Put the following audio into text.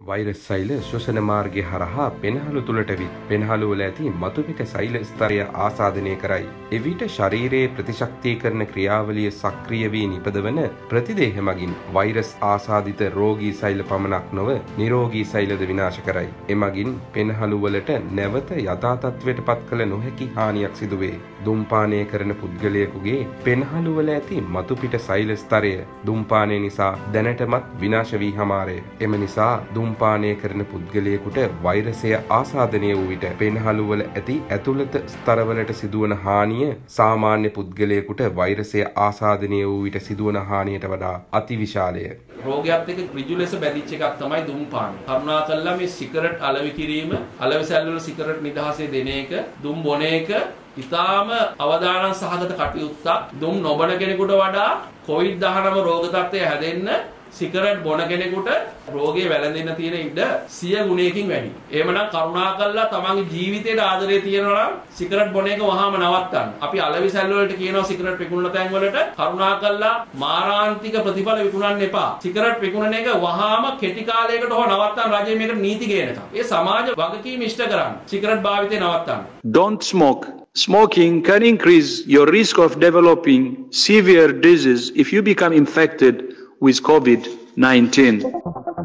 Virus සෛල ශ්වසන මාර්ගය හරහා පෙනහළු තුළට විත් පෙනහළු වල ඇති මතුපිට සෛල ස්තරය ආසාදනය කරයි. එවිට ශරීරයේ ප්‍රතිශක්තිකරණ ක්‍රියාවලිය සක්‍රිය වී නිපදවන ප්‍රතිදේහ මගින් වෛරස් ආසාදිත රෝගී සෛල පමණක් නොව නිරෝගී සෛලද විනාශ කරයි. එමගින් පෙනහළු වලට නැවත යථා තත්ත්වයට පත් කළ නොහැකි හානියක් සිදුවේ. දුම්පානය කරන පුද්ගලයෙකුගේ පෙනහළු වල ඇති මතුපිට සෛල ස්තරය දුම්පානය නිසා දැනටමත් විනාශ වී හමාරය. එම නිසා දුම්පානය කරන පුද්ගලයෙකුට වෛරසය ආසාදනය වූ විට පෙනහළු වල ඇති ඇතුළත ස්තරවලට සිදුවන හානිය සාමාන්‍ය පුද්ගලයෙකුට වෛරසය ආසාදනය වූ විට සිදුවන හානියට වඩා අතිවිශාලය. රෝගයක් එක්ක ඍජු ලෙස බැඳිච්ච එකක් තමයි දුම්පානය. කරුණාකරලා මේ සිගරට් අලෙවි කිරීම, අලෙවි සැල් වල සිගරට් නිදහසේ දෙන එක, දුම් බොන එක ඉතාම අවදානම් සහගත කටයුත්තක්. දුම් නොබන කෙනෙකුට වඩා COVID-19 රෝග තත්ත්වය හැදෙන්න සිගරට් බොන කෙනෙකුට රෝගේ වැළඳෙන්න තියෙන ඉඩ 100 ගුණයකින් වැඩි. එහෙමනම් කරුණාකරලා තමන්ගේ ජීවිතයට ආදරේ තියෙනවා නම් සිගරට් බොන එක වහාම නවත්තන්න. අපි අලෙවි සැල් වලට කියනවා සිගරට් විකුණන තැන් වලට කරුණාකරලා මාරාන්තික ප්‍රතිඵල විකුණන්න එපා. සිගරට් විකුණන එක වහාම කෙටි කාලයකට හෝ නවත්තන්න රජය මේකට නීති ගේනකම්. ඒ සමාජ වගකීම ඉෂ්ට කරන්න. සිගරට් භාවිතය නවත්තන්න. Don't smoke. Smoking can increase your risk of developing severe disease if you become infected with COVID-19.